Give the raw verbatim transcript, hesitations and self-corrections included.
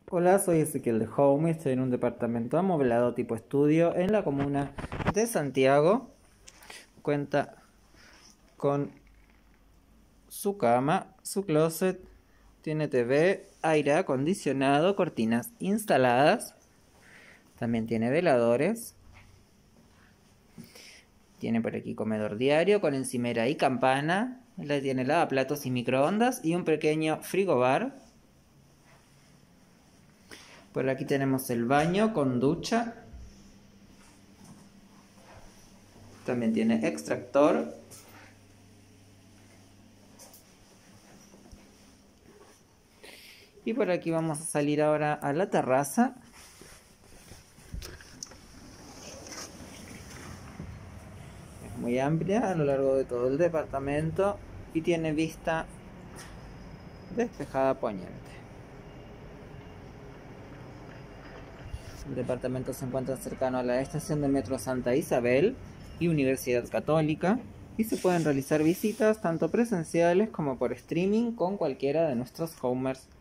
Hola, soy Ezequiel de Home y estoy en un departamento amoblado tipo estudio en la comuna de Santiago. Cuenta con su cama, su closet, tiene T V, aire acondicionado, cortinas instaladas. También tiene veladores. Tiene por aquí comedor diario con encimera y campana. Le tiene lavaplatos y microondas y un pequeño frigobar. Por aquí tenemos el baño con ducha. También tiene extractor. Y por aquí vamos a salir ahora a la terraza. Es muy amplia a lo largo de todo el departamento y tiene vista despejada poniente. El departamento se encuentra cercano a la estación de metro Santa Isabel y Universidad Católica, y se pueden realizar visitas tanto presenciales como por streaming con cualquiera de nuestros homers